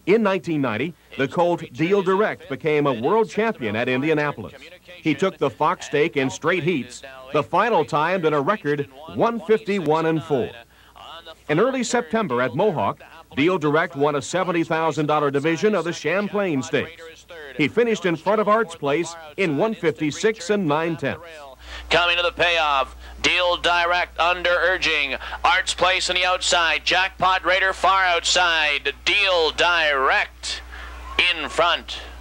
In 1990, the colt Deal Direct became a world champion at Indianapolis. He took the Fox stake in straight heats, the final timed at a record 151-4. In early September at Mohawk, Deal Direct won a $70,000 division of the Champlain Stakes. He finished in front of Art's Place in 156 9/10. Coming to the payoff, Deal Direct under urging. Art's Place on the outside. Jackpot Raider far outside. Deal Direct in front.